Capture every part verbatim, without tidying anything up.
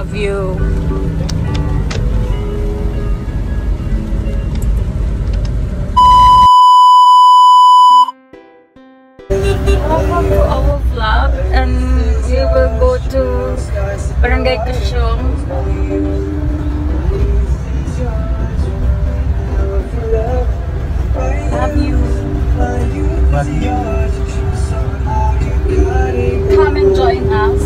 view. Welcome to our vlog, and we will go to Barangay Kasyong. Love you. Come and join us.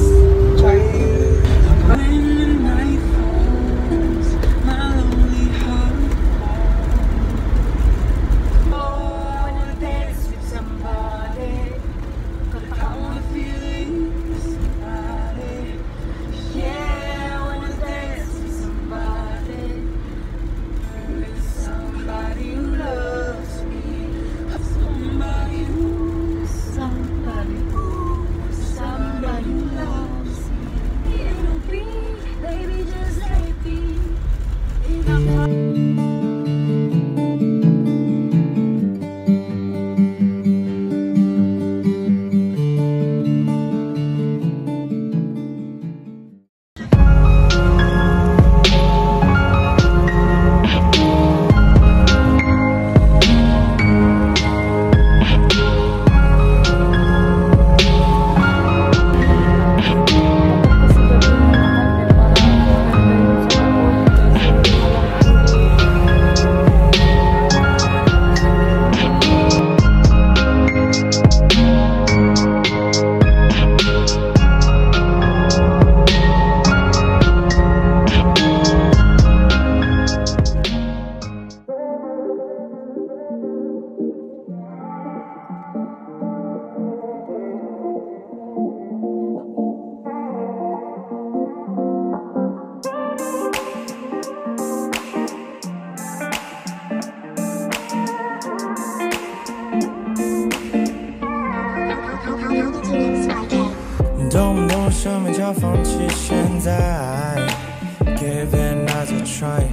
Give it another try.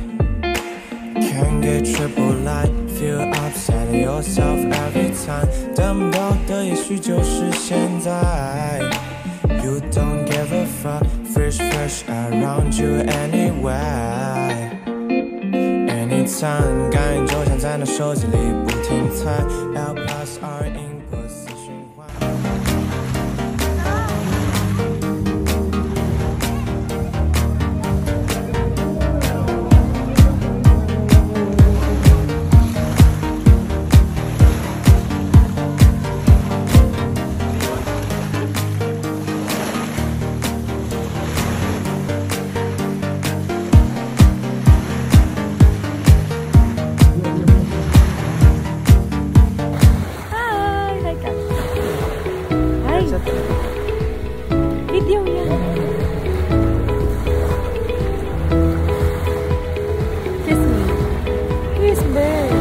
Can't get triple light. Feel upset at yourself every time. 等不到的也许就是现在。You don't give a fuck. Fresh, fresh around you anyway. Anytime， 感应就像在那手机里不停猜。L plus R 音波四循环。 Video yan. Kiss me. Kiss bird.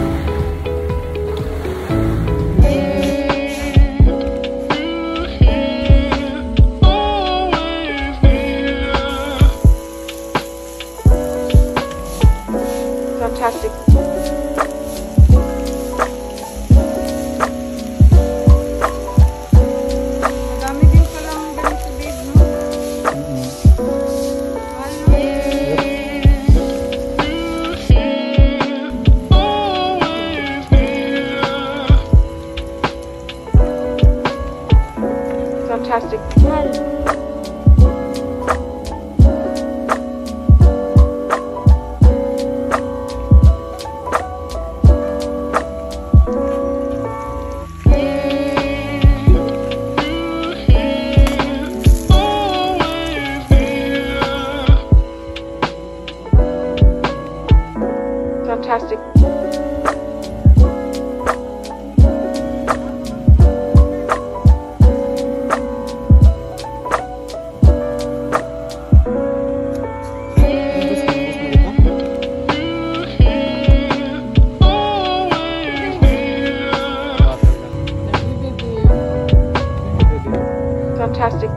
Fantastic. Fantastic. Fantastic. Fantastic.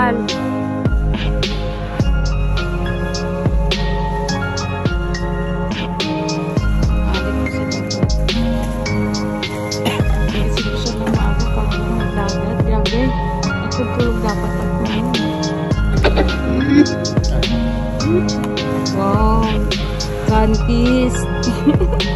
bawal. Wow, gantis.